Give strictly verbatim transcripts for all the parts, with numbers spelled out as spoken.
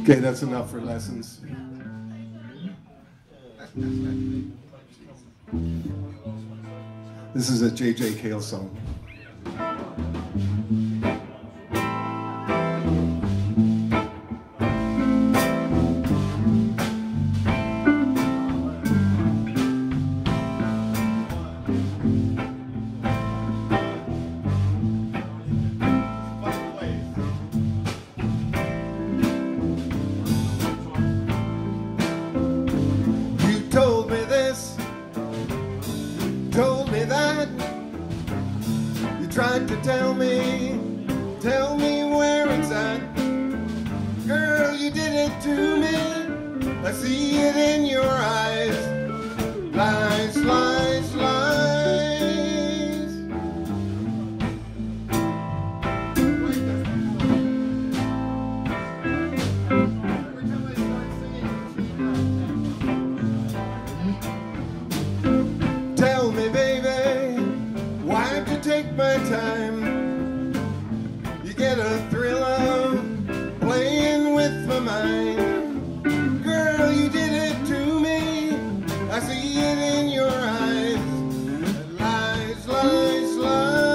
Okay, that's enough for lessons. This is a J J Cale song. Tried to tell me, tell me where it's at. Girl, you did it to me. I see it in your eyes. Lies, lies, lies. Tell me, baby, why'd you take my time? You get a thrill of playing with my mind. Girl, you did it to me. I see it in your eyes. Lies, lies, lies.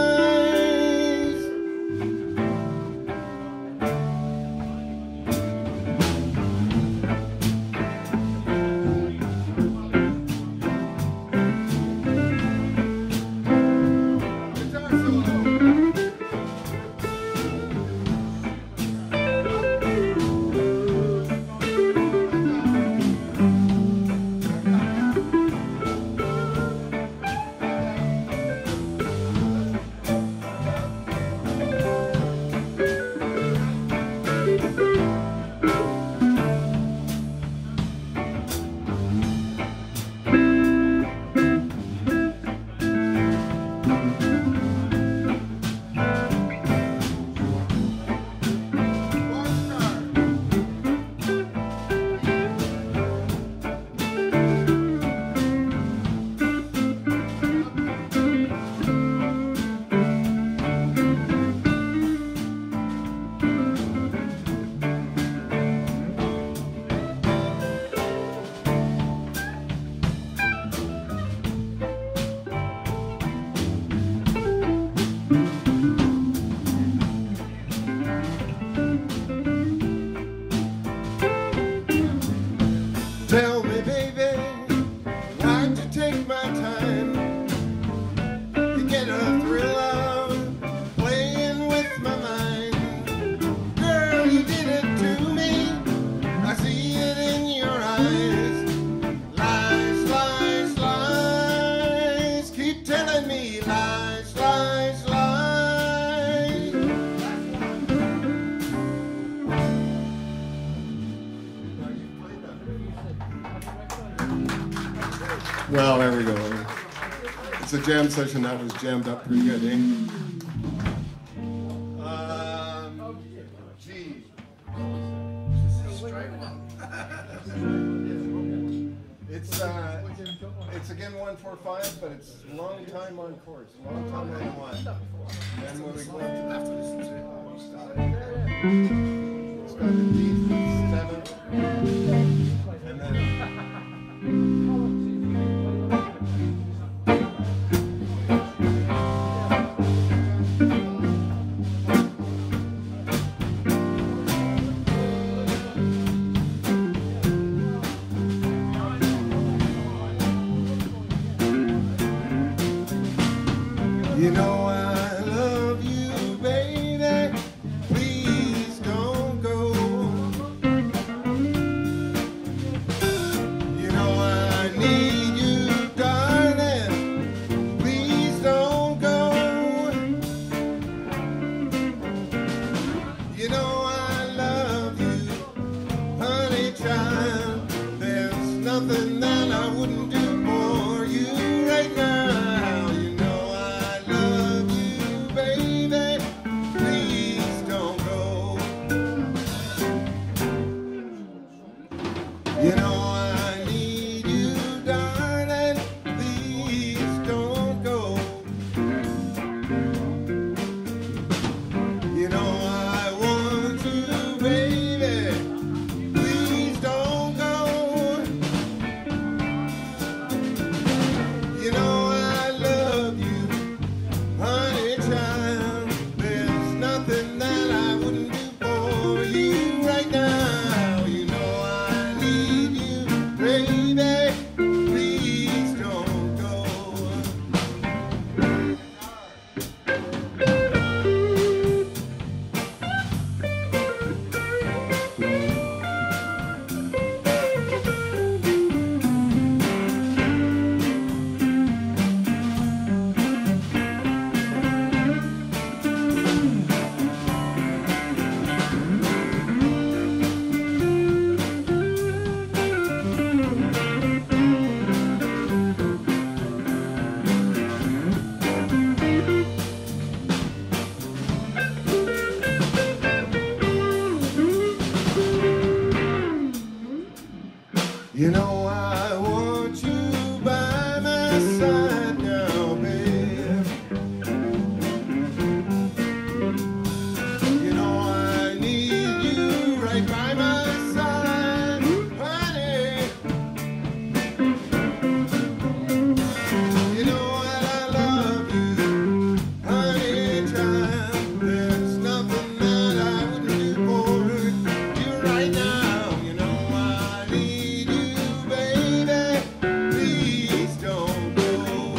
Tell me, baby, why'd you take my time? You get a thrill of playing with my mind. Girl, you did it to me. I see it in your eyes. Lies, lies, lies. Keep telling me lies, lies, lies. Well, there we go. It's a jam session that was jammed up pretty good, eh? Um, gee. It's uh, it's again one four five, but it's long time on course, long time on one. And when we go into left to listen to it, it's got the D seven, and then. You know I love you, baby. Please don't go. You know I need you, darling. Please don't go. You know I love you, honey child. There's nothing that I wouldn't do for you right now. You know I need you, darling, please don't go. You know I want you, baby, You know I want you by my side now, babe. You know I need you right by my side, honey. You know that I love you, honey, child. There's nothing that I wouldn't do for you right now. You know I need you, baby. Please don't go.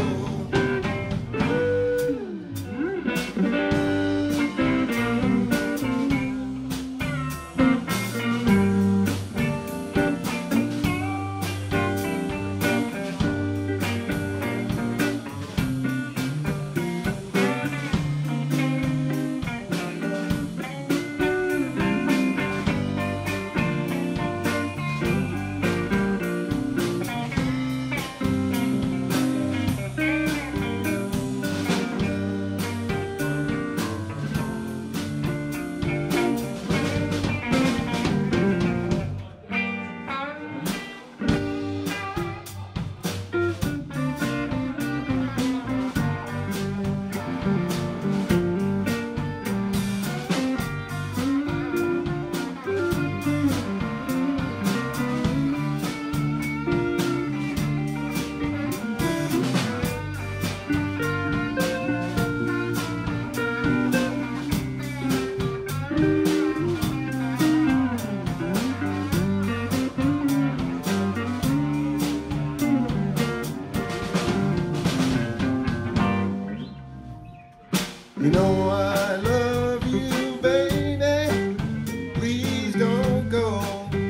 You know I love you, baby. Please don't go.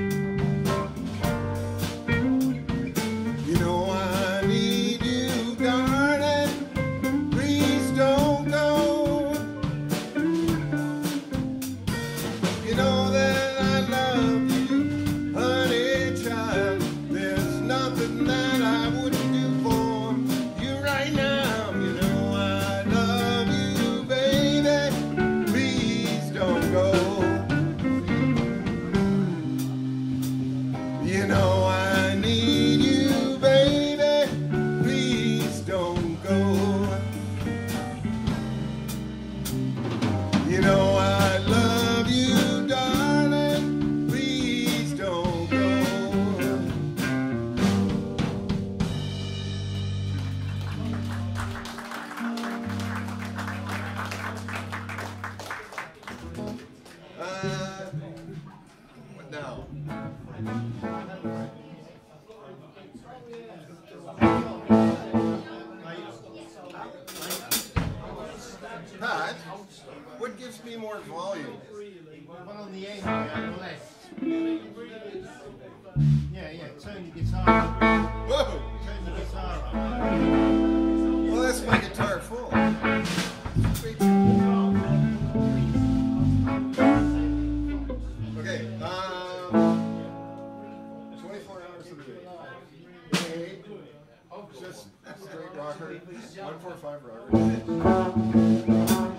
You know I need you, darling. Please don't go. You know that I love you, honey, child. There's nothing that I wouldn't do for you right now. You know I love you, baby. Please don't go. You know I need you, baby. Please don't go. You know I love you, darling. Please don't go. Uh, what now? Pat, what gives me more volume? One on the end, on the left. Yeah, yeah, turn the guitar up. Whoa! Turn the guitar up. Well, that's my guitar full. Okay, um, twenty-four hours of the day. A, just straight rocker, one four five rocker.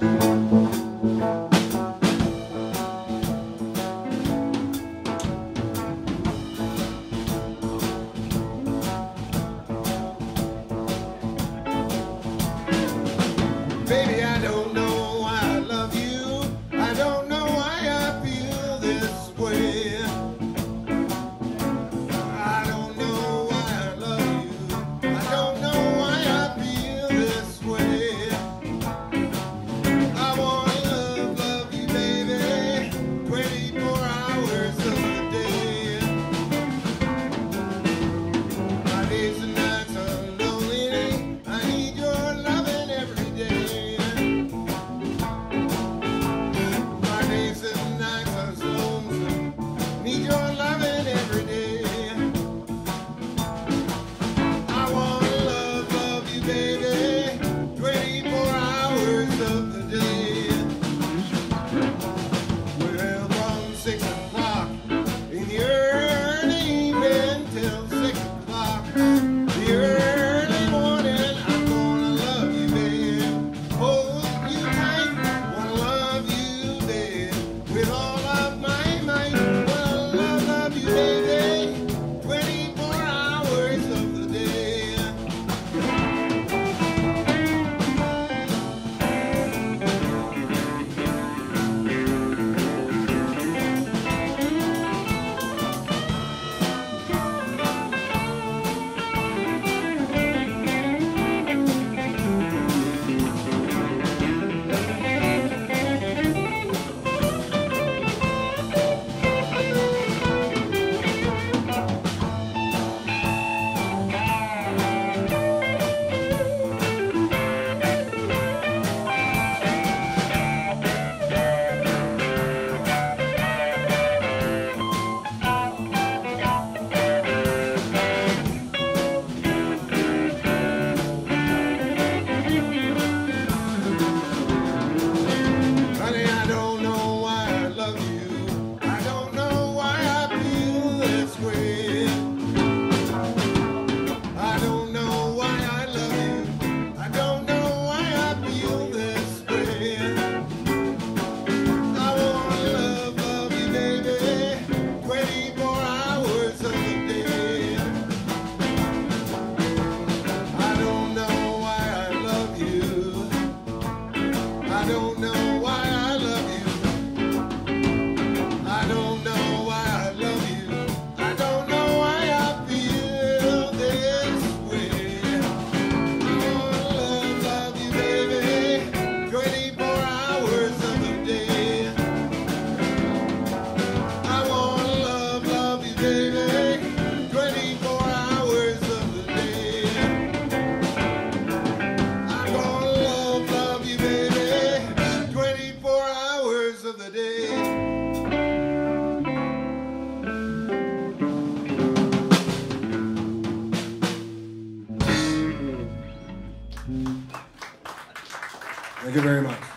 Baby, I don't know why I love you. I don't know why I feel this way. I don't know why I love you. I don't know why I feel this way. Thank you very much.